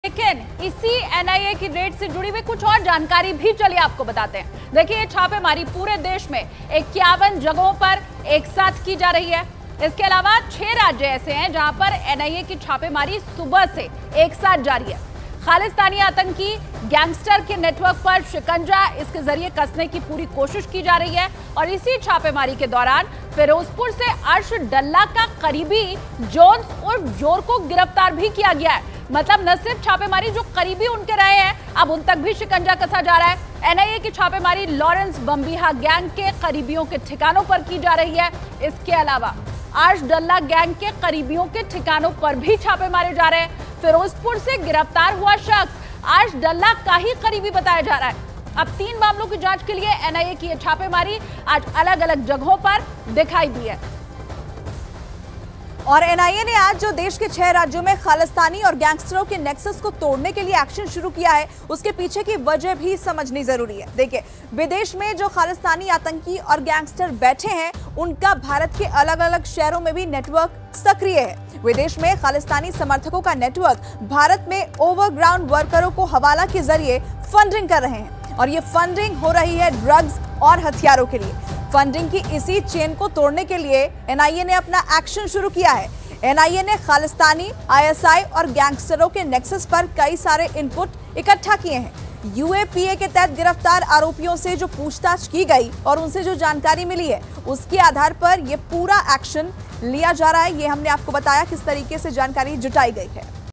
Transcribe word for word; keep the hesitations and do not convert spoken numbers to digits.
लेकिन इसी एनआईए की रेड से जुड़ी हुई कुछ और जानकारी भी चलिए आपको बताते हैं। देखिए, ये छापेमारी पूरे देश में इक्यावन जगहों पर एक साथ की जा रही है। इसके अलावा छह राज्य ऐसे हैं जहां पर एनआईए की छापेमारी सुबह से एक साथ जारी है। खालिस्तानी आतंकी गैंगस्टर के नेटवर्क पर शिकंजा इसके जरिए कसने की पूरी कोशिश की जा रही है और इसी छापेमारी के दौरान फिरोजपुर से अर्श डल्ला का करीबी जोन्स उर्फ जोर को गिरफ्तार भी किया गया है। मतलब न सिर्फ छापेमारी जो करीबी उनके रहे हैं, अब उन तक भी शिकंजा कसा जा रहा है। एनआईए की छापेमारी लॉरेंस बम्बिहा गैंग के करीबियों के ठिकानों पर की जा रही है। इसके अलावा अर्श डल्ला गैंग के करीबियों के ठिकानों पर भी छापे मारे जा रहे हैं। फिरोजपुर से गिरफ्तार हुआ शख्स अर्श डल्ला का ही करीबी बताया जा रहा है। अब तीन मामलों की जांच के लिए एनआईए की छापेमारी आज अलग अलग जगहों पर दिखाई दी है। और एनआईए ने आज जो देश के छह राज्यों में खालिस्तानी और गैंगस्टरों के नेक्सस को तोड़ने के लिए एक्शन शुरू किया है, उसके पीछे की वजह भी समझनी जरूरी है। देखिए, विदेश में जो खालिस्तानी आतंकी और गैंगस्टर बैठे हैं, उनका भारत के अलग अलग शहरों में भी नेटवर्क सक्रिय है। विदेश में खालिस्तानी समर्थकों का नेटवर्क भारत में ओवरग्राउंड वर्करों को हवाला के जरिए फंडिंग कर रहे हैं और ये फंडिंग हो रही है ड्रग्स और हथियारों के लिए। फंडिंग की इसी चेन को तोड़ने के लिए एनआईए ने अपना एक्शन शुरू किया है। एनआईए ने खालिस्तानी, आईएसआई और गैंगस्टरों के नेक्सस पर कई सारे इनपुट इकट्ठा किए हैं। यूएपीए के तहत गिरफ्तार आरोपियों से जो पूछताछ की गई और उनसे जो जानकारी मिली है, उसके आधार पर यह पूरा एक्शन लिया जा रहा है। ये हमने आपको बताया किस तरीके से जानकारी जुटाई गई है।